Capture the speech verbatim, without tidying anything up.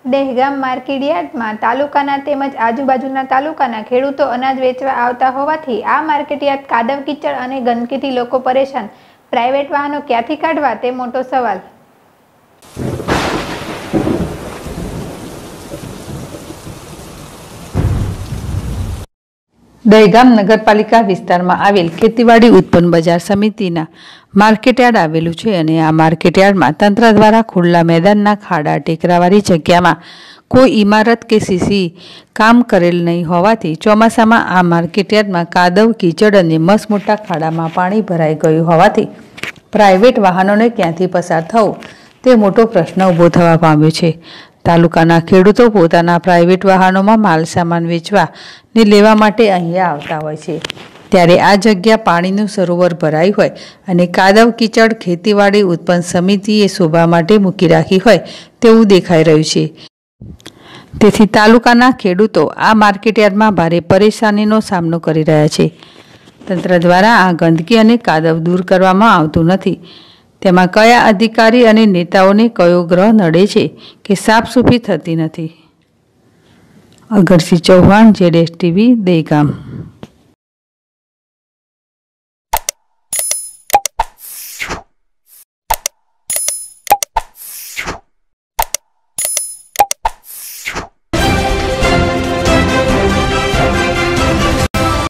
દહેગામ માર્કેટયાર્ડમાં તાલુકાના તેમજ આજુબાજુના તાલુકાના ખેડૂતો અનાજ વેચવા આવતા હોવાથી આ માર્કેટયાર્ડ કાદવ કીચડ અને ગંદકીથી લોકો પરેશાન। પ્રાઇવેટ વાહનો ક્યાંથી કાઢવા તે મોટો સવાલ। દહેગામ નગરપાલિકા વિસ્તારમાં આવેલ ખેતીવાડી ઉત્પન્ન બજાર સમિતિના માર્કેટયાર્ડ આવેલું છે અને આ માર્કેટયાર્ડમાં તંત્ર દ્વારા ખુલ્લા મેદાનના ખાડા ટેકરાવાળી જગ્યામાં કોઈ ઇમારત કે સીસી કામ કરેલ નહીં હોવાથી ચોમાસામાં આ માર્કેટયાર્ડમાં કાદવ કીચડ અને મસમોટા ખાડામાં પાણી ભરાઈ ગયું હોવાથી પ્રાઇવેટ વાહનોને ક્યાંથી પસાર થવું તે મોટો પ્રશ્ન ઊભો થવા પામ્યો છે। તાલુકાના ખેડૂતો પોતાના પ્રાઇવેટ વાહનોમાં માલ સામાન વેચવા ને લેવા માટે અહીંયા આવતા હોય છે, ત્યારે આ જગ્યા પાણીનું સરોવર ભરાઈ હોય અને કાદવ કીચડ ખેતીવાડી ઉત્પન્ન સમિતિએ શોભા માટે મૂકી રાખી હોય તેવું દેખાઈ રહ્યું છે। તેથી તાલુકાના ખેડૂતો આ માર્કેટયાર્ડમાં ભારે પરેશાનીનો સામનો કરી રહ્યા છે। તંત્ર દ્વારા આ ગંદકી અને કાદવ દૂર કરવામાં આવતું નથી, તેમાં કયા અધિકારી અને નેતાઓને કયો ગ્રહ નડે છે કે સાફસૂફી થતી નથી। અગરસિંહ ચૌહાણ, જેડેશ ટીવી, દહેગામ।